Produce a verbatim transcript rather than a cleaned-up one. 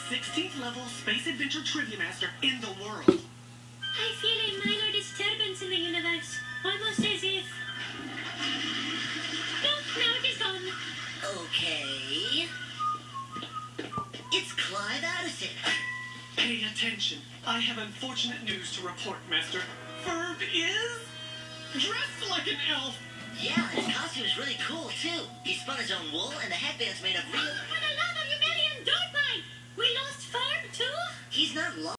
sixteenth level space adventure trivia master in the world. I feel a minor disturbance in the universe. Almost as if... Nope, now it is gone. Okay. It's Clive Addison. Pay attention. I have unfortunate news to report, Master. Ferb is... dressed like an elf. Yeah, his costume is really cool, too. He spun his own wool, and the headband's made of real... For the love of Humilian, don't bite! We lost Ferb, too? He's not lost.